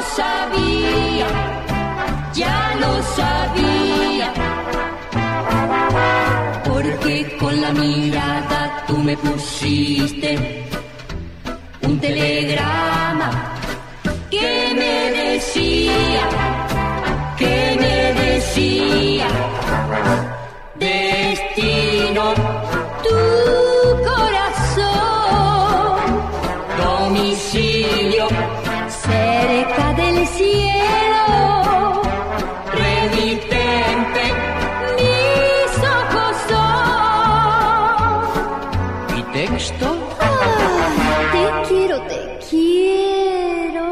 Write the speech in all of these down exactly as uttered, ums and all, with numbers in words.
sabía, ya lo sabía, porque con la mirada tú me pusiste un telegrama que me decía, que me decía, destino, tu corazón, domicilio, cerca del cielo, remitente, mis ojos son. ¿Y texto? Ay, te quiero, te quiero.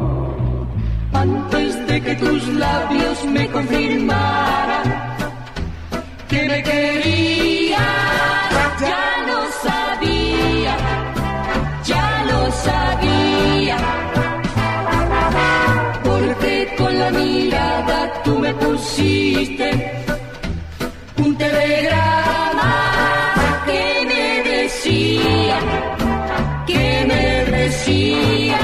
Antes de que tus labios me confirmaran que me querías, ya lo sabía, ya lo sabía, porque con la mirada tú me pusiste un telegrama que me decía, que me decía.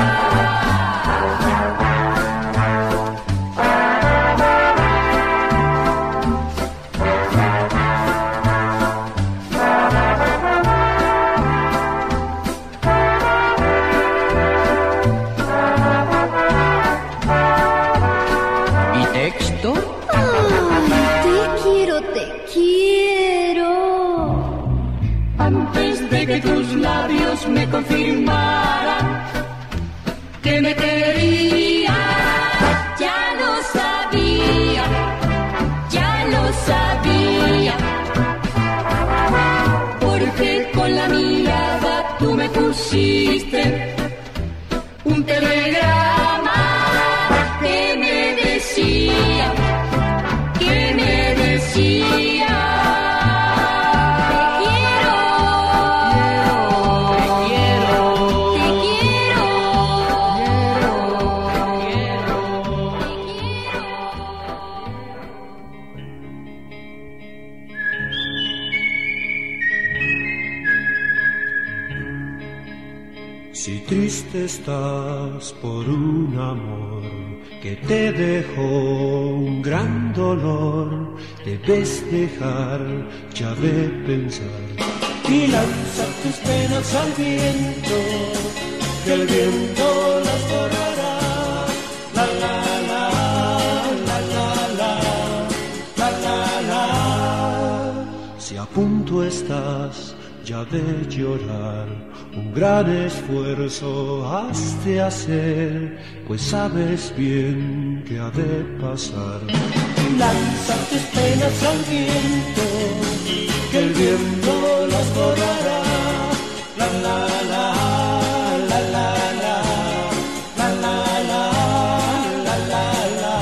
Que tus labios me confirmaran que me querías, ya lo sabía, ya lo sabía, porque con la mirada tú me pusiste un telegrama que me decía, que me decía. Si triste estás por un amor que te dejó un gran dolor, debes dejar ya de pensar y lanza tus penas al viento, que el viento las borrará. La la la, la la la, la la la. Si a punto estás ya de llorar, un gran esfuerzo has de hacer, pues sabes bien que ha de pasar. Lanza tus penas al viento, que el viento las borrará. La la la, la la la, la la la, la la la.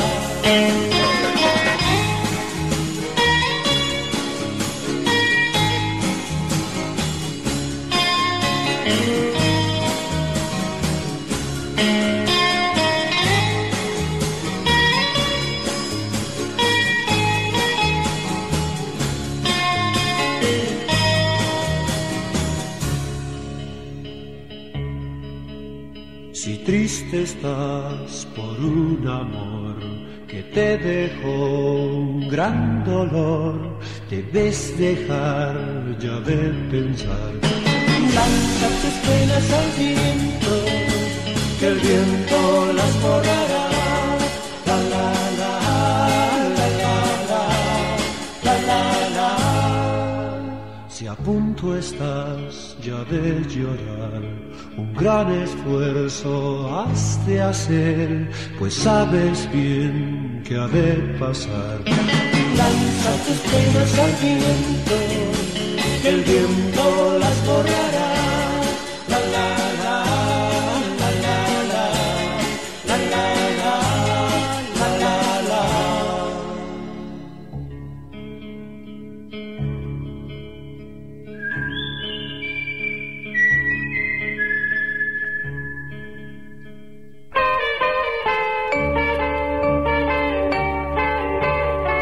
Si triste estás por un amor que te dejó un gran dolor, debes dejar ya de pensar. Lanza tus penas al viento, que el viento las borrará. La la la, la la la, la la la. Si a punto estás ya de llorar, un gran esfuerzo has de hacer, pues sabes bien que ha de pasar. Lanza tus penas al viento, que el viento las borrará. La la la, la la la, la la la, la la la.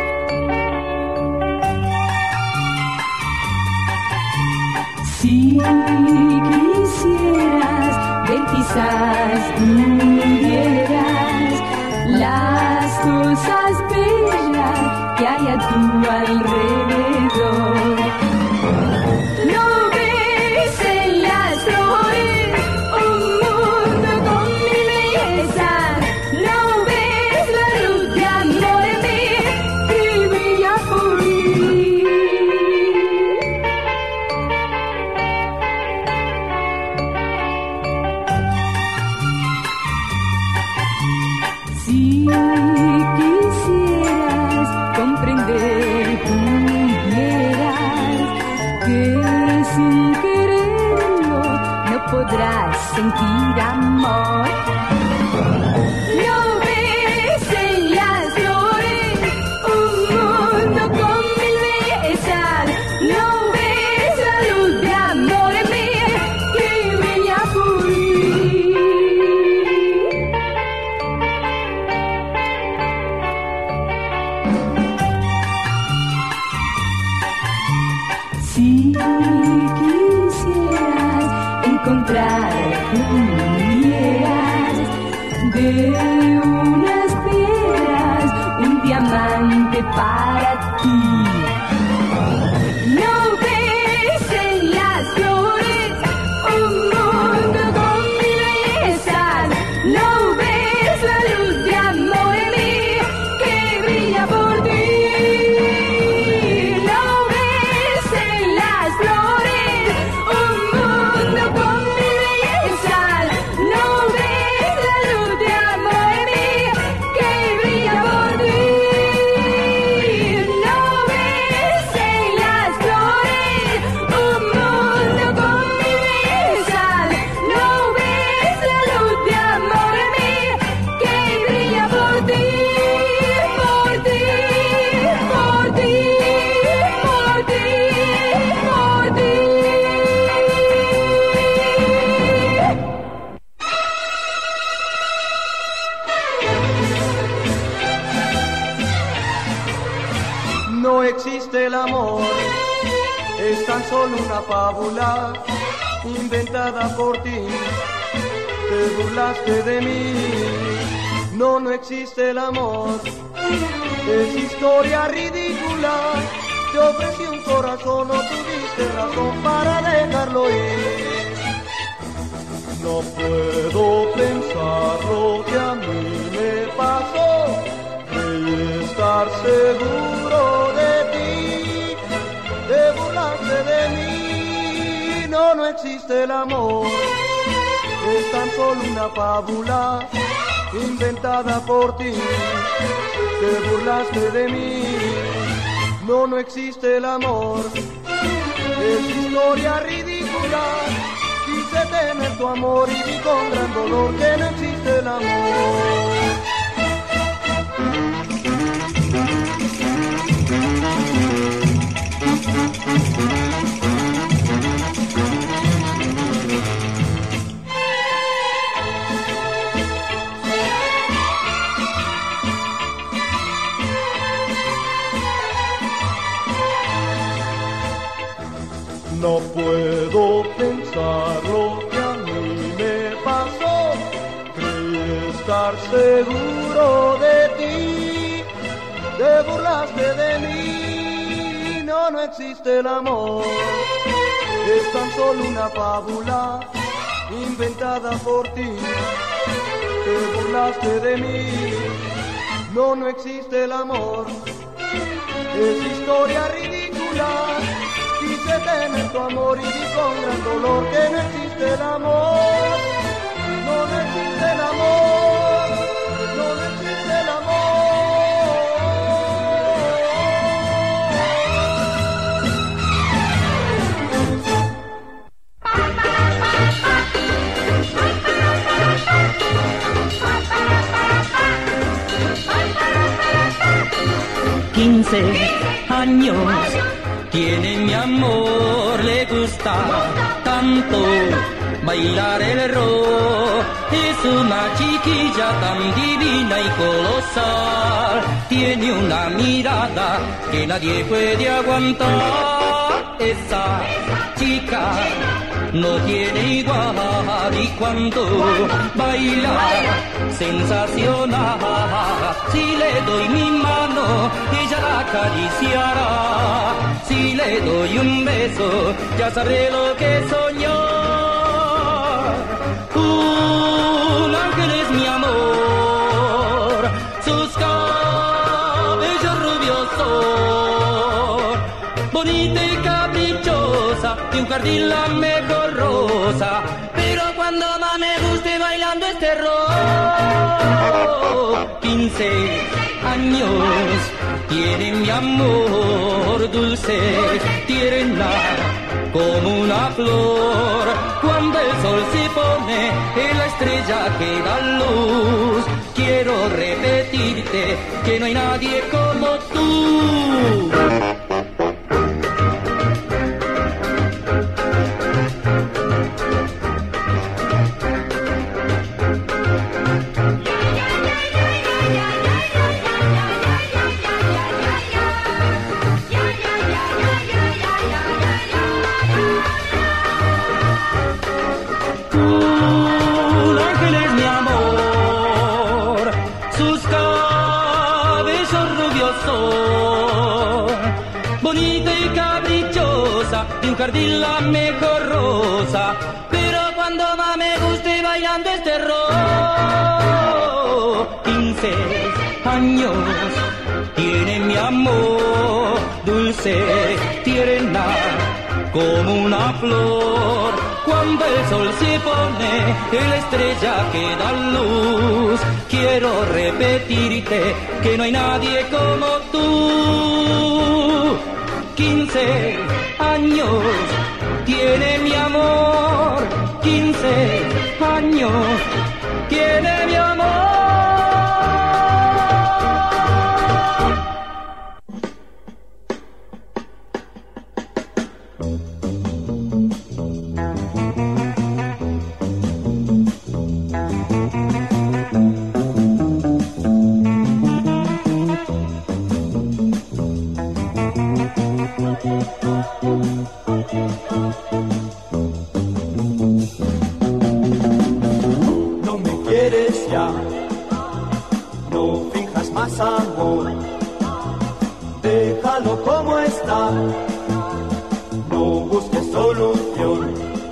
Si tu alrededor. No ves en las flores un mundo con mil bellezas. No ves la luz de amor en mí que brilla por mí. Si quisieras comprender, pudieras que sin quererlo no podrás sentir amor. No ves en las flores un mundo con mil bellezas. No ves la luz de amor en mí que brilla por mí. Si quisieras encontrar, pudieras de unas piedras un diamante para ti. No ves en las flores un mundo con mil bellezas. No ves la luz de amor en mí que brilla por ti. No ves en las flores un mundo con mil bellezas. No ves la luz de amor en mí que brilla por ti. No ves en las flores un mundo con mil bellezas. No ves la luz de amor en mí que brilla por ti, por ti, por ti, por ti, por ti. No existe el amor, es tan solo una fábula inventada por ti. Te burlaste de mí. No, no existe el amor, es historia ridícula. Te ofrecí un corazón, no tuviste razón para dejarlo ir. No puedo pensar lo que a mí me pasó. Creí estar seguro de ti. Te burlaste de mí. No, no existe el amor, es tan solo una fábula inventada por ti. Te burlaste de mí. No, no existe el amor, es historia ridícula. Quise tener tu amor y vi con gran dolor que no existe el amor. No puedo pensar lo que a mí me pasó. Creí estar seguro de ti. Te burlaste de mí. No, no existe el amor, es tan solo una fábula inventada por ti. Te burlaste de mí. No, no existe el amor, es historia ridícula. Quise tener tu amor y vi con gran dolor que no existe el amor. No, no existe el amor. No, no existe el amor. quince años tiene mi amor, le gusta tanto bailar el rock. Es una chiquilla tan divina y colosal, tiene una mirada que nadie puede aguantar. Esa chica no tiene igual y cuando baila sensacional, Si le doy mi mano, ella la acariciará. Si le doy un beso, ya sabré lo que soñar. Un ángel es mi amor, sus cabellos rubios son. Bonita y caprichosa, de un jardín la mejor rosa. Pero cuando más me guste bailando este rock. Quince años tiene mi amor dulce, tierna como una flor. Cuando el sol se pone en la estrella que da luz, quiero repetirte que no hay nadie como tú. Bonita y caprichosa, de un jardín la mejor rosa. Pero cuando más me guste bailando este rock. Quince años tiene mi amor dulce, tierna como una flor. Cuando el sol se pone en la estrella que da luz, quiero repetirte que no hay nadie como tú. Quince años tiene mi amor, quince años tiene mi amor. No me quieres ya, no finjas más amor, déjalo como está, no busques solución.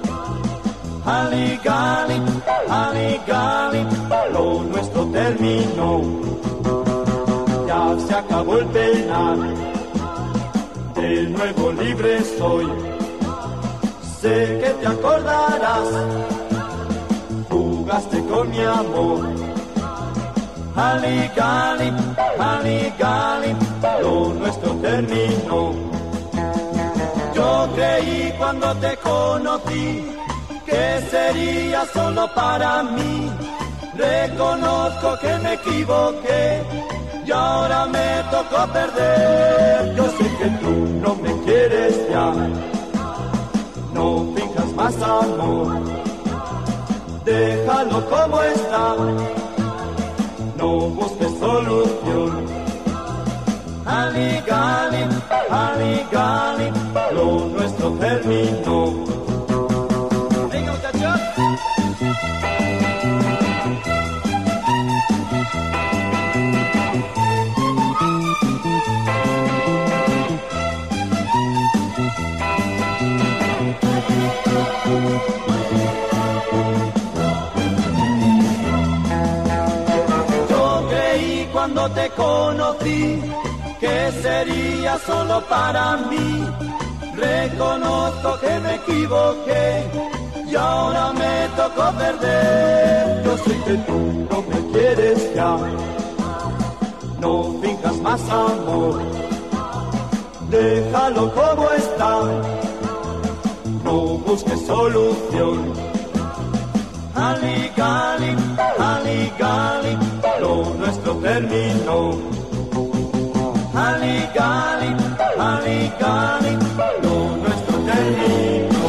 Haligali, haligali, lo nuestro terminó, ya se acabó el penal, de nuevo libre soy. Sé que te acordarás, jugaste con mi amor. Haligali, haligali, lo nuestro terminó. Yo creí cuando te conocí que sería solo para mí. Reconozco que me equivoqué y ahora me tocó perder. Yo sé que tú no me quieres ya, no finjas más amor, déjalo como está, no busques solución. Haligali, haligali, lo nuestro terminó. Venga, muchachos. Yo creí cuando te conocí que sería solo para mí. Reconozco que me equivoqué y ahora me tocó perder. Yo sé que tú no me quieres ya, no finjas más amor, déjalo como está, no busques solución. Haligali, haligali, lo nuestro terminó. Haligali, haligali, lo nuestro terminó.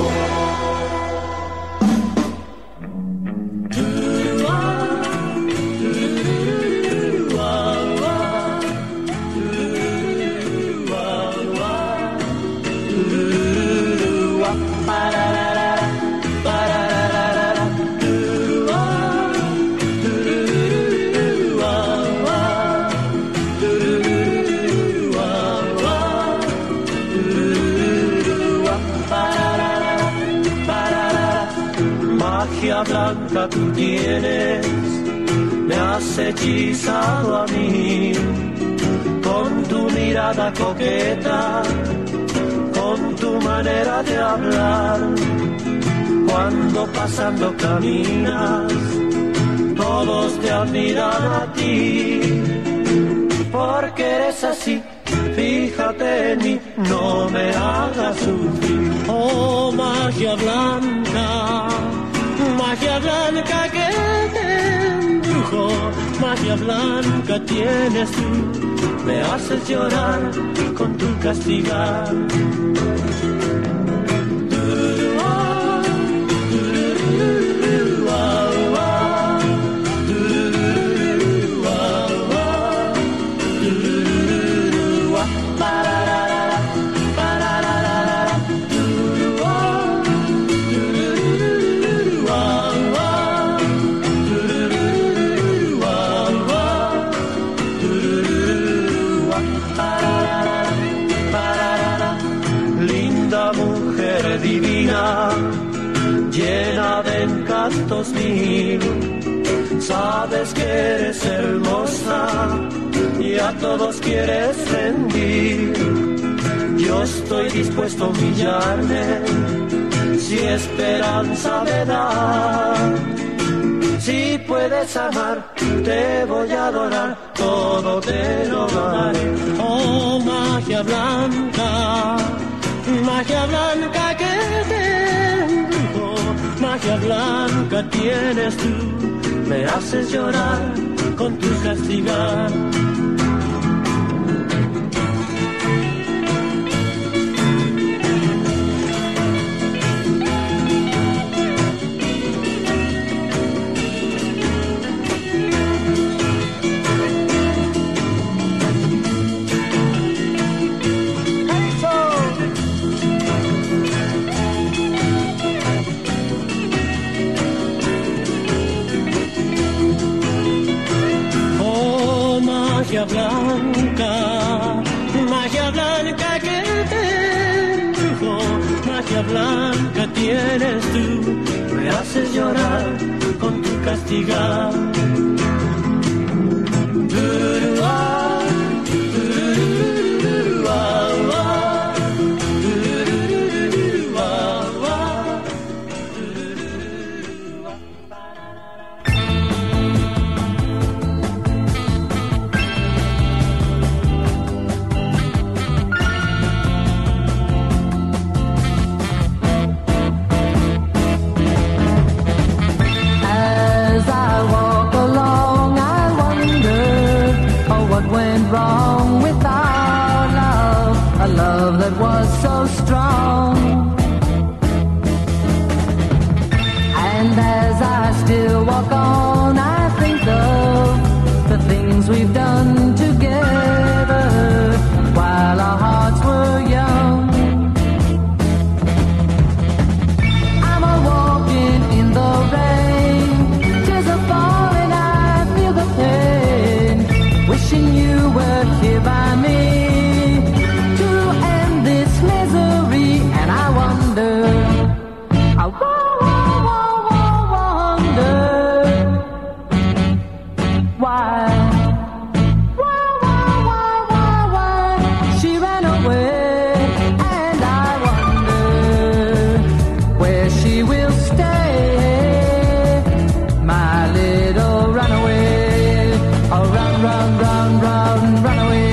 blanca tú tienes, me has hechizado a mí, con tu mirada coqueta, con tu manera de hablar, cuando pasando caminas, todos te admiran a ti, porque eres así, fíjate en mí, no me hagas sufrir. Oh, magia blanca, magia blanca que te embrujó, magia blanca tienes tú, me haces llorar con tu castigar. Llena de encantos mil, sabes que eres hermosa y a todos quieres rendir. Yo estoy dispuesto a humillarme si esperanza me da. Si puedes amar, te voy a adorar, todo te lo daré. Oh, magia blanca, magia blanca que te embrujó, magia blanca tienes tú, me haces llorar con tu castigar. Magia blanca, magia blanca que te embrujó, magia blanca tienes tú, me haces llorar con tu castigar. Wrong with our love, a love that was so strong. And as I still walk on, I think of the things we've done together while our hearts were young. I'm a walking in the rain, tears are falling, I feel the pain, wishing you were here by me to end this misery. And I wonder, I wa- wa- wa- wa- wonder why, why, why, why, why, why she ran away. And I wonder where she will stay, my little runaway. Oh, run, run, run, run, run away.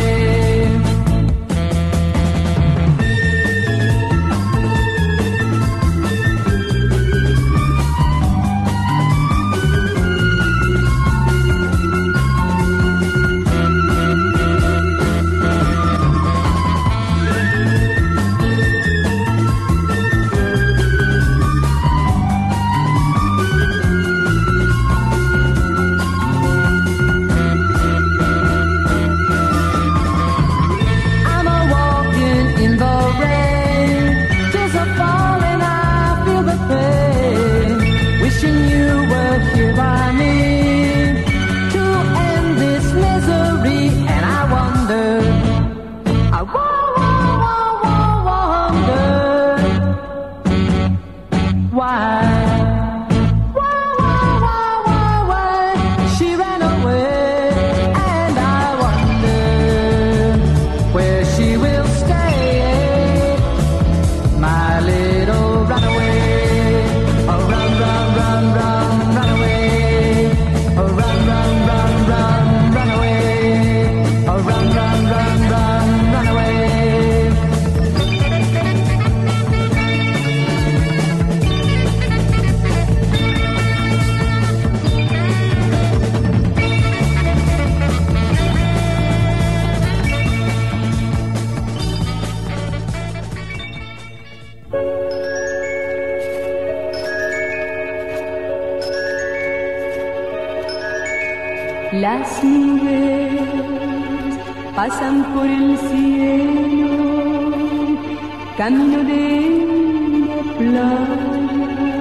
Las nubes pasan por el cielo, camino de la playa.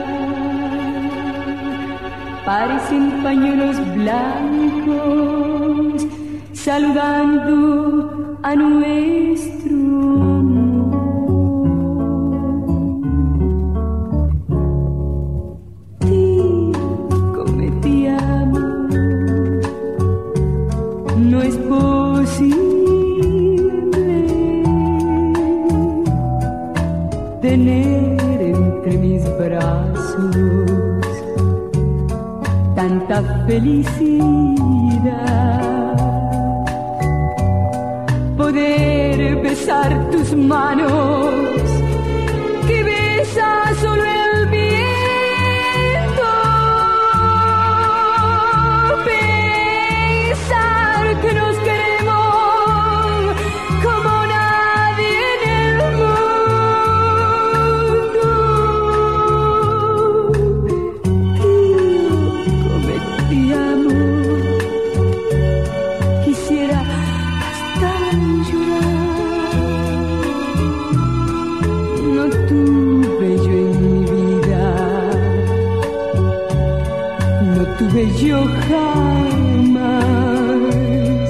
Parecen pañuelos blancos saludando a nuestro amor. Digo, me te amo. No es posible tener entre mis brazos tanta felicidad, poder besar tus manos que besa solo el viento, pensar que nos queremos como nadie en el mundo. Digo, te amo, quisiera hasta llorar. No tuve yo en mi vida, no tuve yo jamás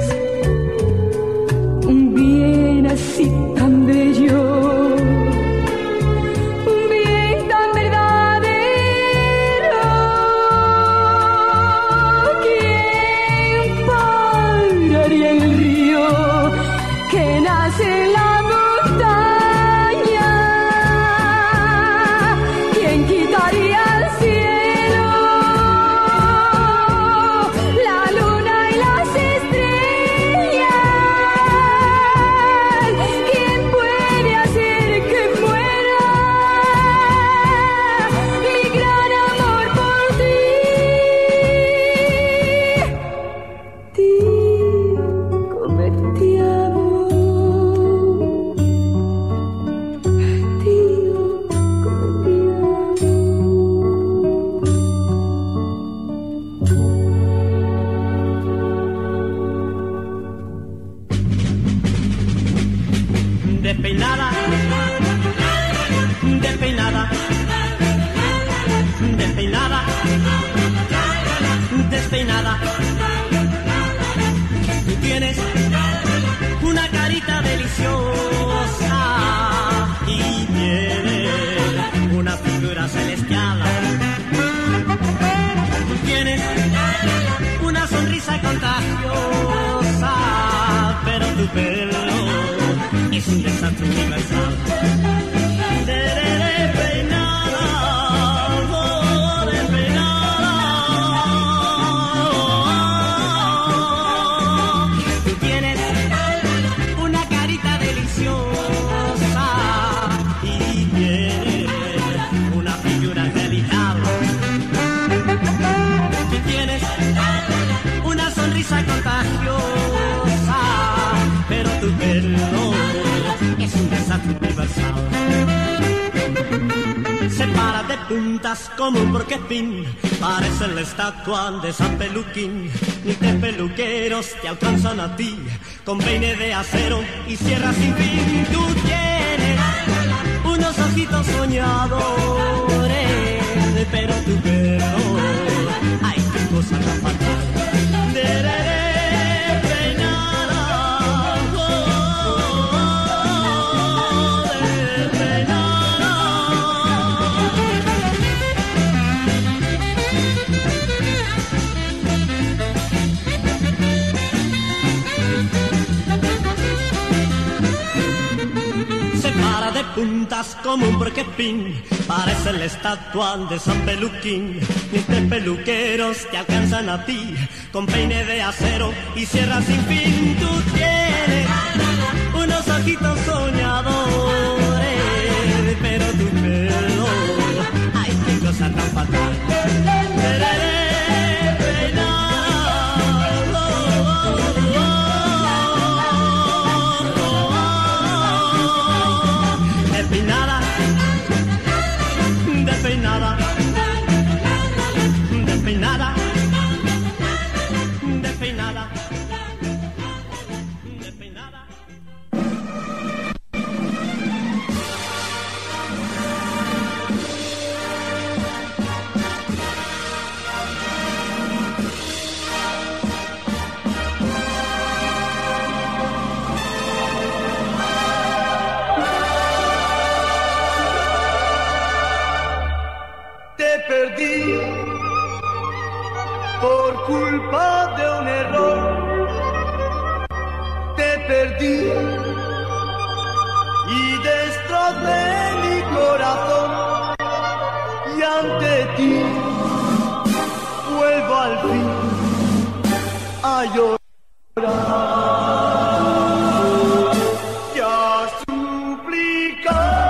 un bien así tan bello, un bien tan verdadero. ¿Quién pararía el río que nace en la montaña? ¿Quién quitaría el cielo, la luna y las estrellas? ¿Quién puede hacer que muera mi gran amor por ti? Digo, me te amo. Digo, me te Despeinada, despeinada, despeinada, despeinada. Tú tienes una carita deliciosa y tienes una figura celestial. Tú tienes una sonrisa contagiosa, pero tu pelo es un desastre universal. De, de, despeinada, oh, despeinada. Tú tienes una carita deliciosa y tienes una figura angelical. Tú tienes una sonrisa contagiosa, pero tu pelo es un desastre universal. Se para de puntas como un porquepín, parece la estatua de San Peluquín. Miles peluqueros te alcanzan a ti con peine de acero y sierra sin fin. Tú tienes unos ojitos soñadores, pero tu pelo, ay, qué cosa tan fatal. De, de, de, de puntas como un porquepín, parece la estatua de San Peluquín. Miles peluqueros te alcanzan a ti con peine de acero y sierra sin fin. Tú tienes unos ojitos soñadores, pero tu pelo, ay, qué cosa tan fatal. Despeinada, despeinada, despeinada, despeinada. despeinada, despeinada. Te perdí por culpa de un error, te perdí y destrocé mi corazón, y ante ti vuelvo al fin a llorar y a suplicar.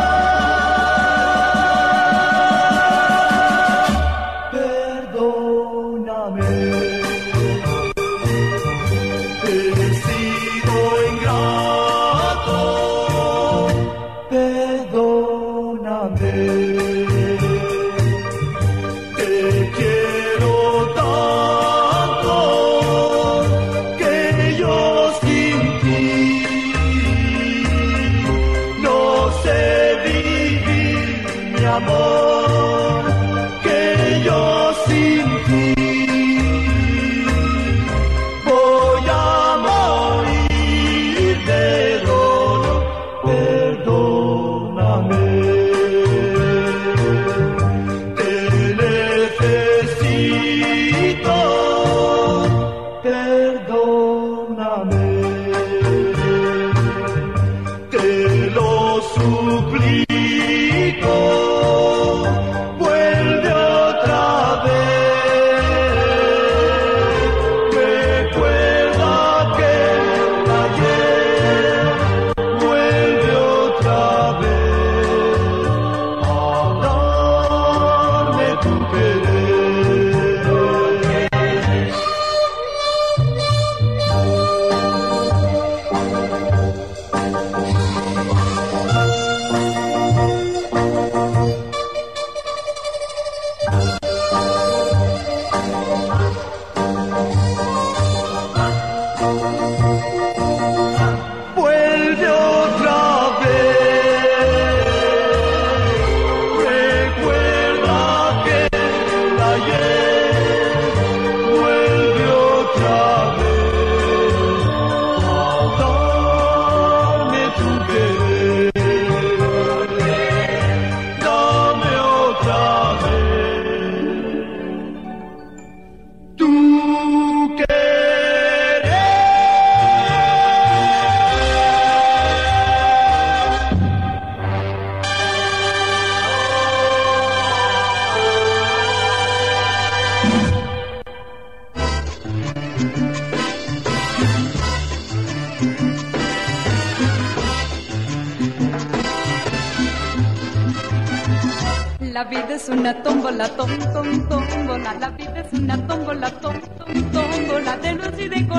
La vida es una tómbola, tom, tom, tómbola. La vida es una tómbola, tom, tom, tómbola. De luz y de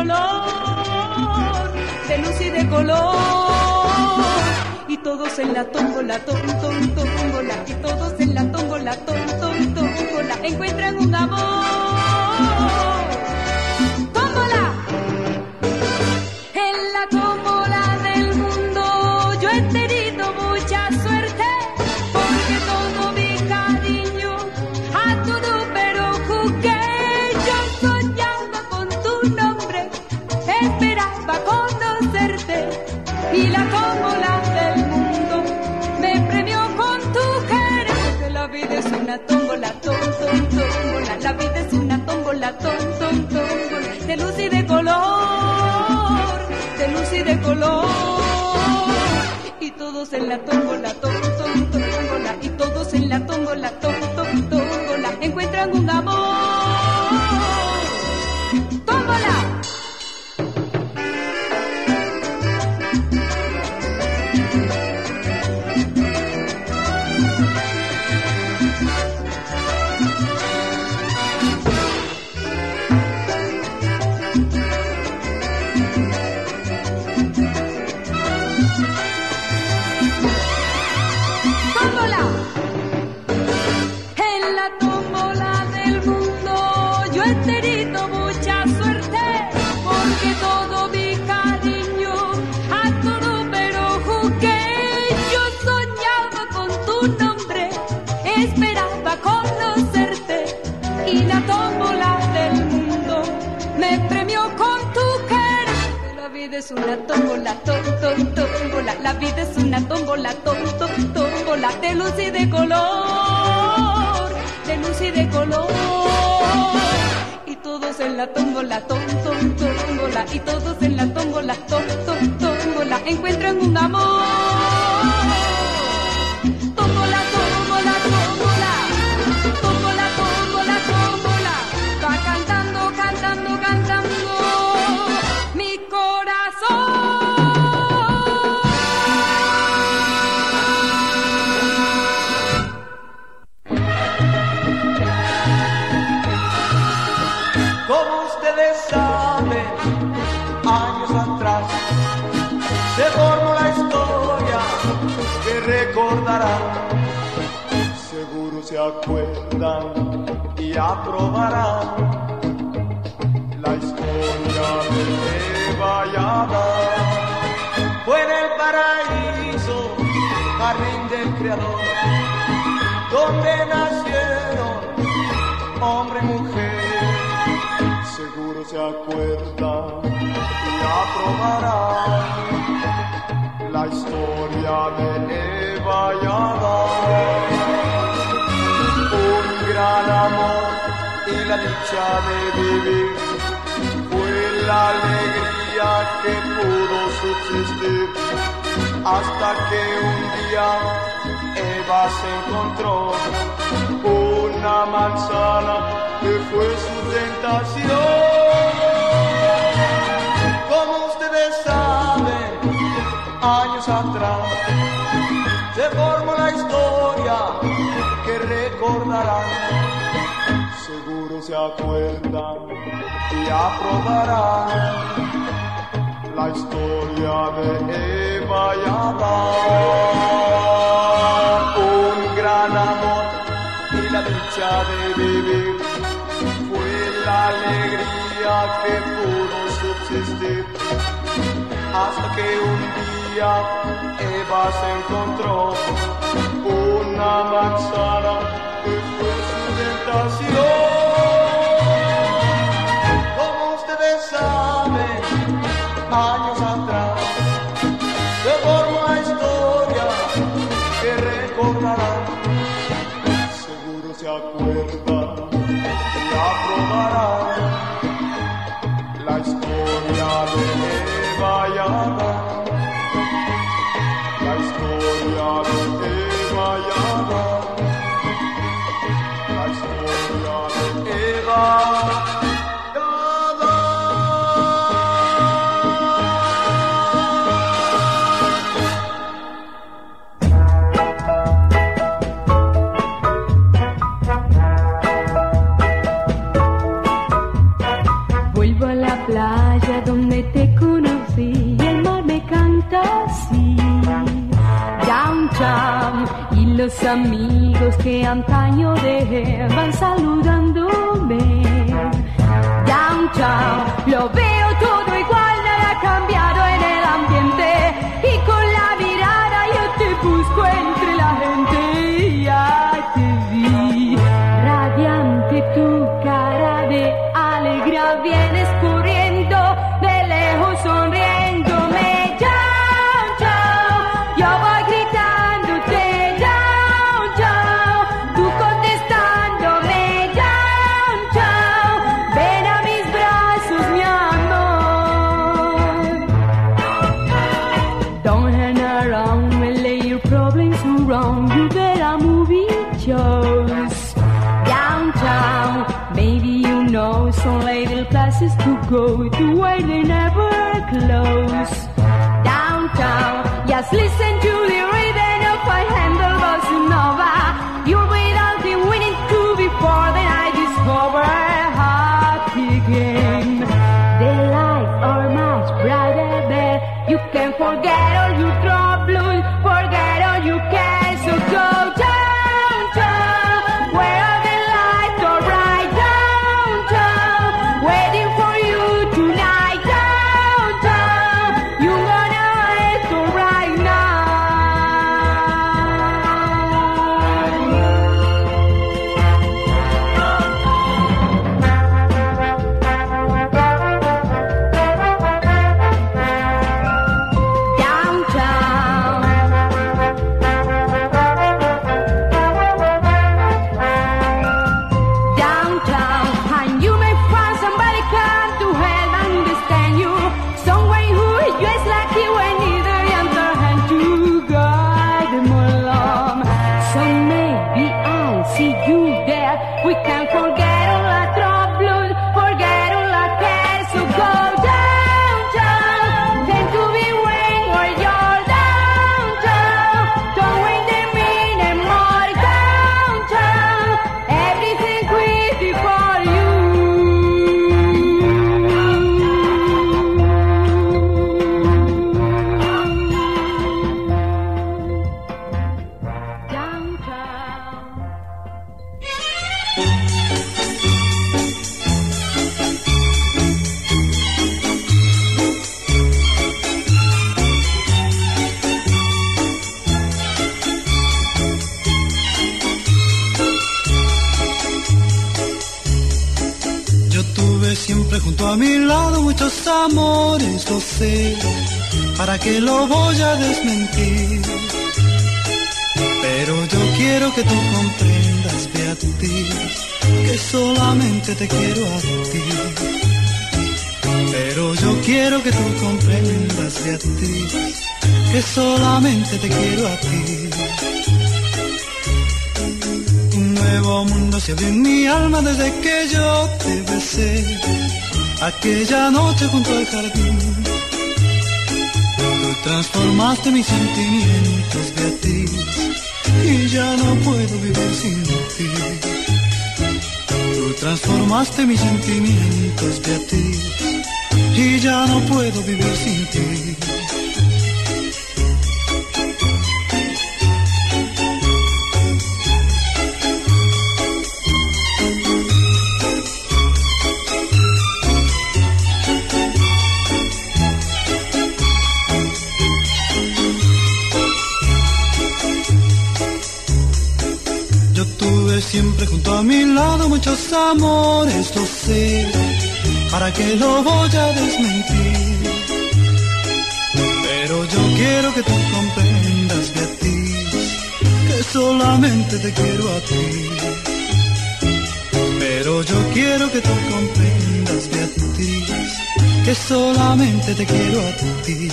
color, de luz y de color. Y todos en la tómbola, tom, tom, tómbola. Y todos en la tómbola, tom, tom, tómbola. Encuentran un amor. ¡Tómbola! En la tómbola del mundo yo he tenido mucha suerte. Porque todo mi cariño a tu número jugué. Yo soñaba con tu nombre, esperaba conocerte. Y la tómbola del mundo me premió con tu querer. Porque la vida es una tómbola, tom, tom, tómbola. La vida es una tómbola, tom, tom, tómbola. De luz y de color, de luz y de color. Y todos en la tómbola, tom, tom, tómbola. Y todos en la tómbola, tom, tom, tómbola. Encuentran un amor. ¡Tómbola! En la tómbola del mundo La vida es una tómbola, tom, tom, tómbola. La vida es una tómbola, tom, tom, tómbola. De luz y de color, de luz y de color. Y todos en la tómbola, tom, tom, tómbola. Y todos en la tómbola, tom, tom, tómbola. Encuentran un amor. Tómbola, tómbola, tómbola. Tómbola, tómbola, tómbola. Va cantando, cantando, cantando. Mi corazón. Como ustedes saben, años atrás se formó la historia que recordarán. Seguro se acuerdan y aprobarán la historia de Eva y Adán. Fue en el paraíso, jardín del Creador, donde nacieron hombre y mujer. Seguro se acuerdan y aprobarán la historia de Eva y Adán. Un gran amor y la dicha de vivir fue la alegría que pudo subsistir, hasta que un día Eva se encontró una manzana que fue su tentación. Como ustedes saben, años atrás se formó la historia que recordarán. Seguro se acuerdan y aprobarán la historia de Eva y Adán. Un gran amor y la dicha de vivir fue la alegría que pudo subsistir, hasta que un día Eva se encontró una manzana que fue su tentación. Como ustedes saben, años atrás se formó la historia que recordarán. Seguro se acuerdan y aprobarán la historia de Eva y Adán. La historia de Eva y Adán. La historia de Eva. Playa donde te conocí, el mar me canta así. Downtown y los amigos que antaño dejé van saludándome. Downtown, lo veo todo igual, nada ha cambiado en el ambiente. Y con la mirada yo te busco entre la gente. Ya te vi, radiante tu cara de alegría, vienes corriendo de lejos sonriéndome. Down, down, yo voy gritándote. Down, down, tú contestándome. Down, down, ven a mis brazos, mi amor. Don't hang around and lay your problems around. You better move it yours. Downtown, maybe you know some little places to go to where they never close. Downtown, just listen to the rhythm of my handle bossa nova. You're without the winning to before the night is over. Happy game, the lights are much brighter there. You can forget all your troubles, forget all you care, so go down. muchos amores, lo sé, ¿para qué lo voy a desmentir? Pero yo quiero que tú comprendas, Beatriz, que solamente te quiero a ti. Pero yo quiero que tú comprendas, Beatriz, que solamente te quiero a ti. Un nuevo mundo se abrió en mi alma desde que yo te besé, aquella noche junto al jardín. Tú transformaste mis sentimientos, Beatriz, y ya no puedo vivir sin ti. Tú transformaste mis sentimientos, Beatriz, y ya no puedo vivir sin ti. Siempre junto a mi lado muchos amores, lo sé, ¿para qué lo voy a desmentir? Pero yo quiero que tú comprendas, Beatriz, que solamente te quiero a ti. Pero yo quiero que tú comprendas, Beatriz, que solamente te quiero a ti.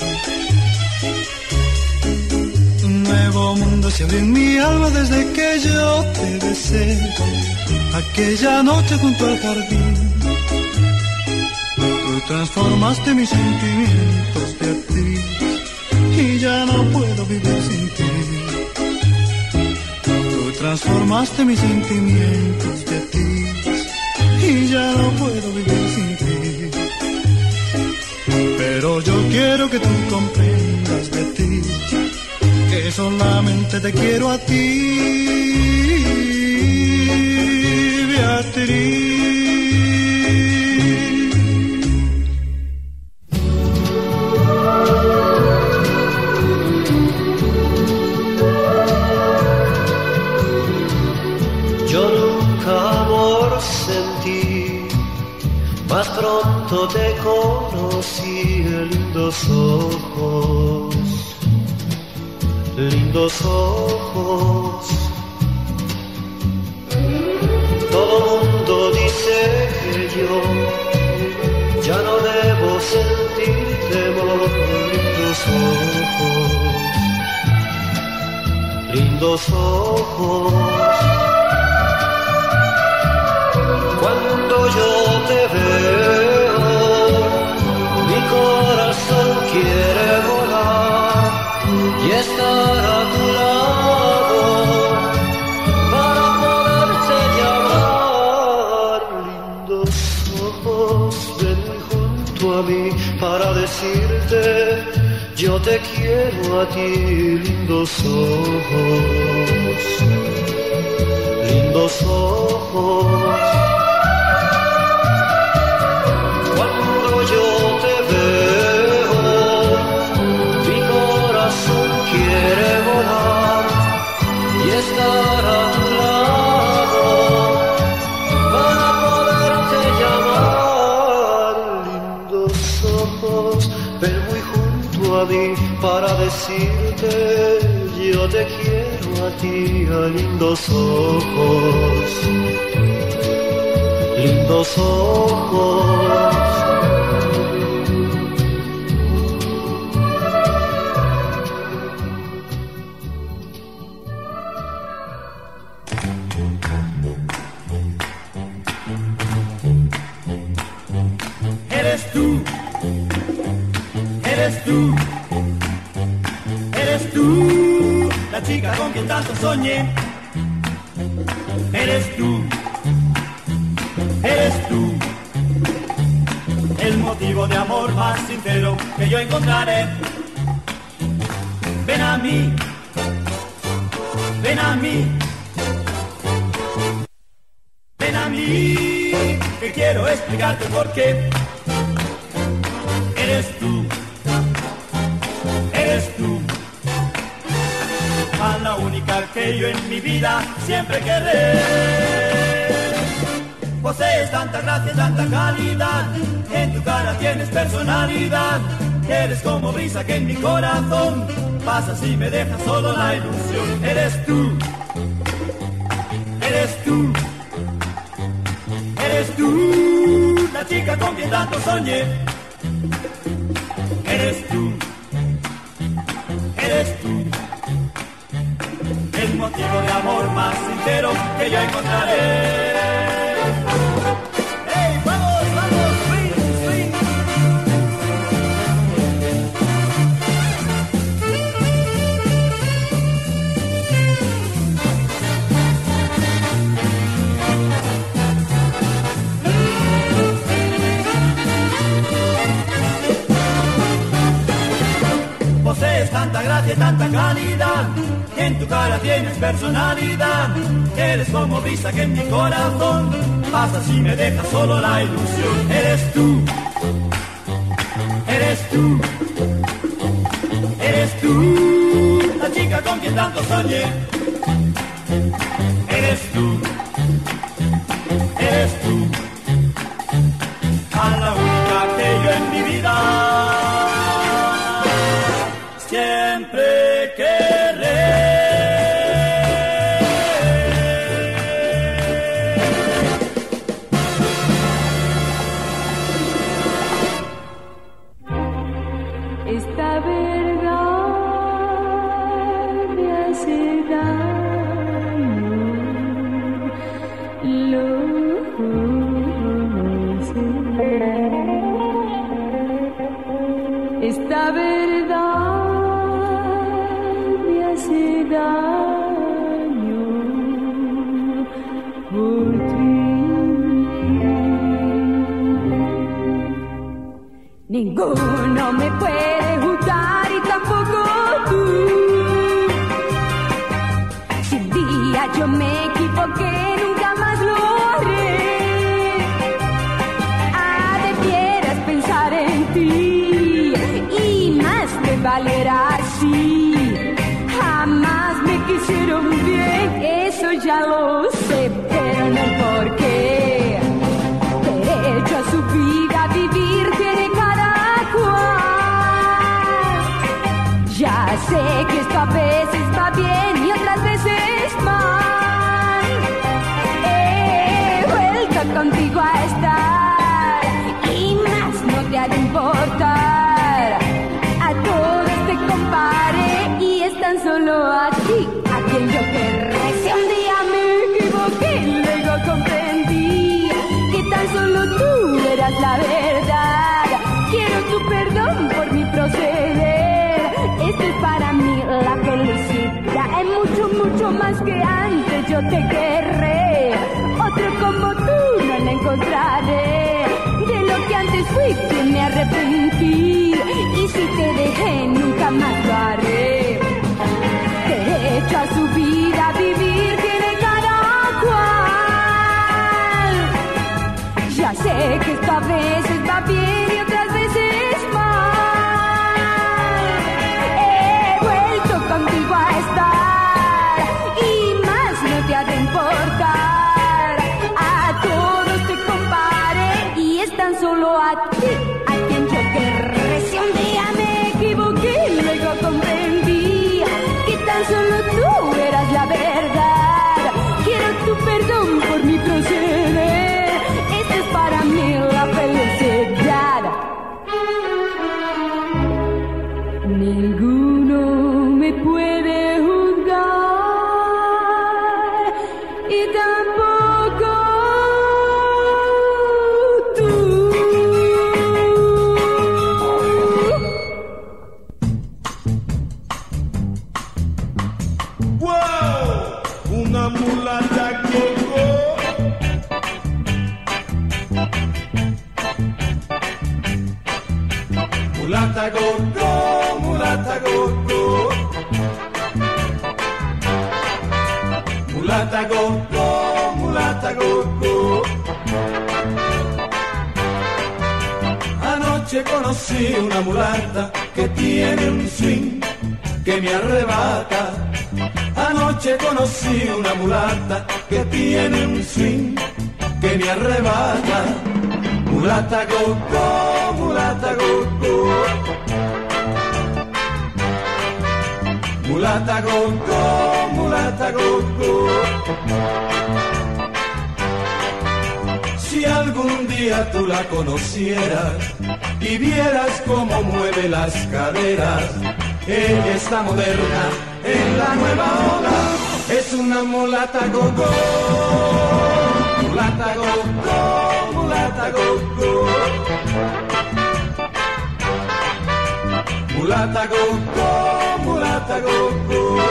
Un nuevo mundo se abrió en mi alma desde que yo te besé, aquella noche junto al jardín. Tú transformaste mis sentimientos, Beatriz, y ya no puedo vivir sin ti. Tú transformaste mis sentimientos, Beatriz, y ya no puedo vivir sin ti. Pero yo quiero que tú comprendas, Beatriz, que solamente te quiero a ti, Beatriz. Yo nunca amor sentí, más pronto te conocí, lindos ojos, lindos ojos. Todo mundo dice que yo ya no debo sentir temor, lindos ojos, lindos ojos. Cuando yo te veo, mi corazón quiere volar y estar a tu lado para poderte llamar. Lindos ojos, ven junto a mí para decirte yo te quiero a ti. Lindos ojos, lindos ojos. Cuando yo te veo, mi corazón quiere volar y estar a tu lado para poderte llamar. Lindos ojos, ven muy junto a mí para decirte yo te quiero a ti. A lindos ojos, lindos ojos. Eres tú, eres tú, eres tú, la chica con quien tanto soñé. Eres tú, eres tú, el motivo de amor más sincero que yo encontraré. Ven a mí, ven a mí, ven a mí, que quiero explicarte por qué. Eres tú, eres tú, a la única que yo en mi vida siempre querré. Posees tanta gracia, tanta calidad, en tu cara tienes personalidad. Eres como brisa que en mi corazón pasas y me dejas solo la ilusión. Eres tú, eres tú, eres tú, la chica con quien tanto soñé. Eres tú, eres tú, el motivo de amor más sincero que yo encontraré. ¡Hey, vamos, vamos, swing, swing! Posees tanta gracia y tanta calidad, en tu cara tienes personalidad. Eres como brisa que en mi corazón pasas y me dejas solo la ilusión. Eres tú, eres tú, eres tú, la chica con quien tanto soñé. Eres tú, eres tú, a la única que yo en mi vida siempre querré. Esta verdad me hace daño, lo sé. Esta verdad me hace daño por ti. Ninguno me puede juzgar y tampoco tú. Si un día yo me equivoqué, nunca más lo haré. Ah, debieras pensar en ti y más te valerá así. Jamás me quisieron bien, eso ya lo sé, pero no por qué. Derecho a su vida, vivir tiene cada cual. Ya sé que esto a veces va bien y otras veces mal. He vuelto contigo a estar y más no te ha de importar. A todos te compare y es tan solo a ti a quien yo querré. Si un día me equivoqué, luego comprendí que tan solo tú eras la verdad. Quiero tu perdón por mi proceder. Esto es para mí la felicidad. Es mucho, mucho más que antes yo te querré. Otro como tú no lo encontraré. De lo que antes fui que me arrepentí. Y si te dejé nunca más lo haré. Derecho a su vida, vivir tiene cada cual. Ya sé que esto a veces va bien y otras veces mal. He vuelto contigo a estar y más no te ha de importar. A todos te compare y es tan solo a ti a quien yo querré. Si un día me equivoqué, luego comprendí que tan solo tú eras la verdad. Quiero tu perdón por mi proceder. Esto es para mí la felicidad. Ninguno me puede juzgar y tampoco tú. ¡Wow! Una mulata coco. Mulata coco, mulata coco. Mulata coco, mulata coco. Anoche conocí una mulata que tiene un swing que me arrebata. Anoche conocí una mulata que tiene un swing que me arrebata. Mulata go-go, mulata go-go. Mulata go-go, mulata go-go. Si algún día tú la conocieras y vieras cómo mueve las caderas, ella está moderna en la nueva ola, es una mulata go-go. Mulata go-go, mulata go-go. Mulata go-go, mulata go-go.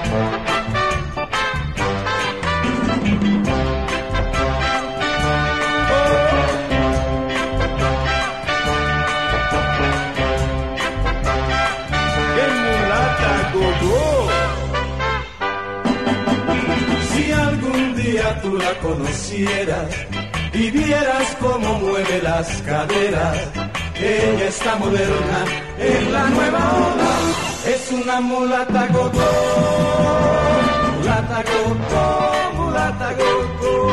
Si algún día tú la conocieras y vieras cómo mueve las caderas, ella está moderna en la nueva ola, es una mulata go-go. Mulata go-go, mulata go-go.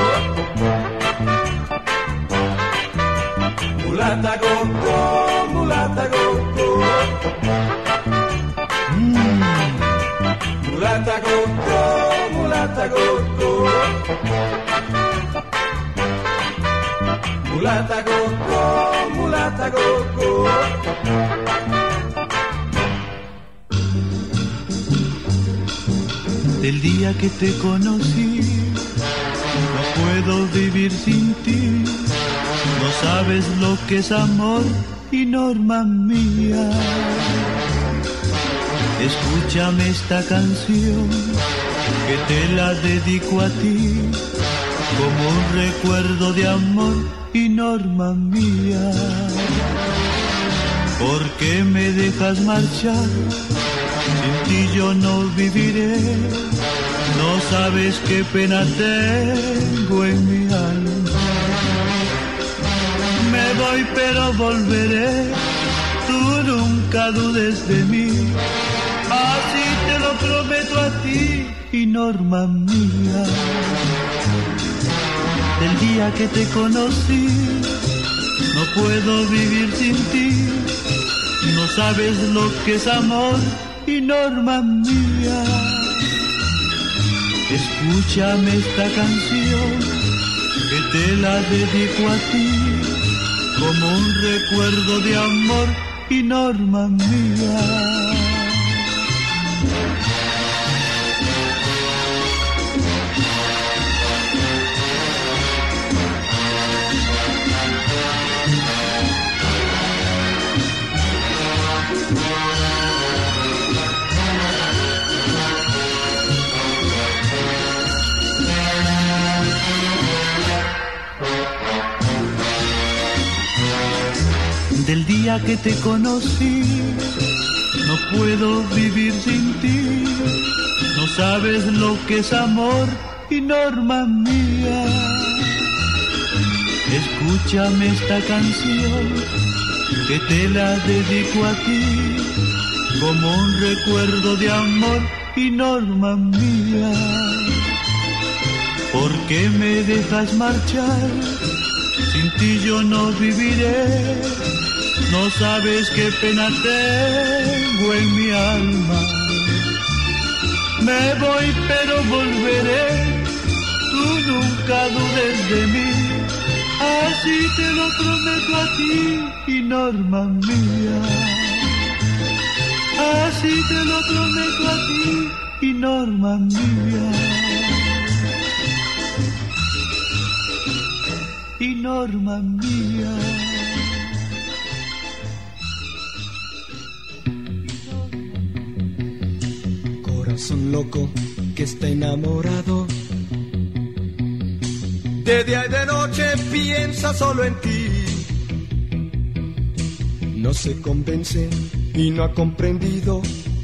Mulata go-go, mulata go-go. Mulata go-go, mulata go-go. Mulata go-go, mulata go-go. Del día que te conocí, no puedo vivir sin ti. No sabes lo que es amor y norma mía. Escúchame esta canción que te la dedico a ti, como un recuerdo de amor y norma mía. ¿Por qué me dejas marchar? Sin ti yo no viviré. No sabes qué pena tengo en mi alma. Me voy pero volveré, tú nunca dudes de mí. Así te lo prometo a ti y norma mía. Del día que te conocí, no puedo vivir sin ti. No sabes lo que es amor y norma mía. Escúchame esta canción que te la dedico a ti, como un recuerdo de amor y norma mía. Del día que te conocí, no puedo vivir sin ti. No sabes lo que es amor y norma mía. Escúchame esta canción que te la dedico a ti, como un recuerdo de amor y norma mía. ¿Por qué me dejas marchar? Sin ti yo no viviré. No sabes qué pena tengo en mi alma. Me voy pero volveré, tú nunca dudes de mí. Así te lo prometo a ti y norma mía. Así te lo prometo a ti y norma mía. Y norma mía. Corazón loco que está enamorado, de día y de noche piensa solo en ti. No se convence y no ha comprendido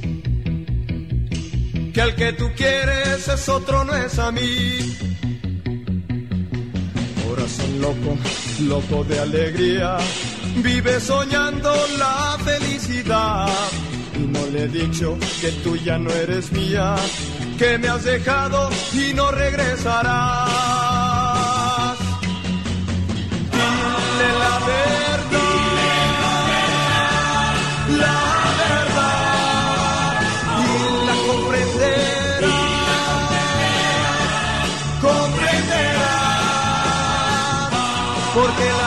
que al que tú quieres es otro, no es a mí. Corazón loco, loco de alegría, vive soñando la felicidad. Y no le he dicho que tú ya no eres mía, que me has dejado y no regresarás. la verdad, la verdad, y la comprenderá, comprenderá, porque la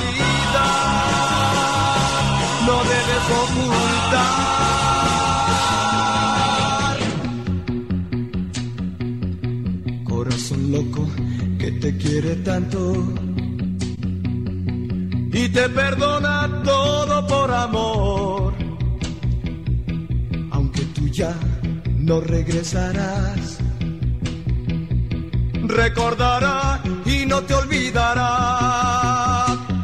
realidad no debes ocultar. Corazón loco que te quiere tanto y te perdona todo por amor, aunque tú ya no regresarás, recordará y no te olvidará.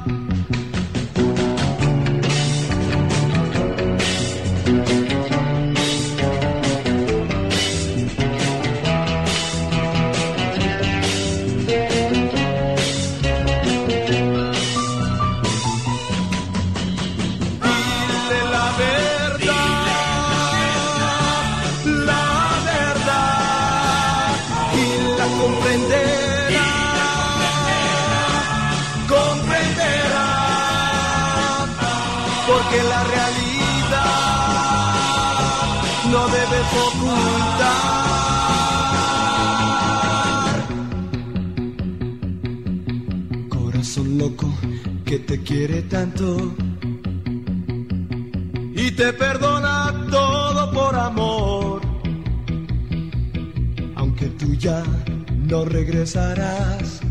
Porque la realidad no debes ocultar. Corazón loco que te quiere tanto y te perdona todo por amor, aunque tú ya no regresarás,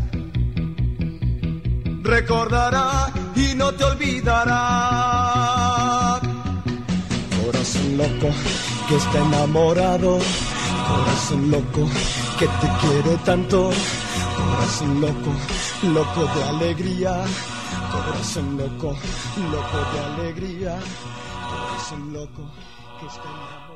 recordará y no te olvidará. Corazón loco que está enamorado, corazón loco que te quiere tanto, corazón loco, loco de alegría, corazón loco, loco de alegría, corazón loco que está enamorado.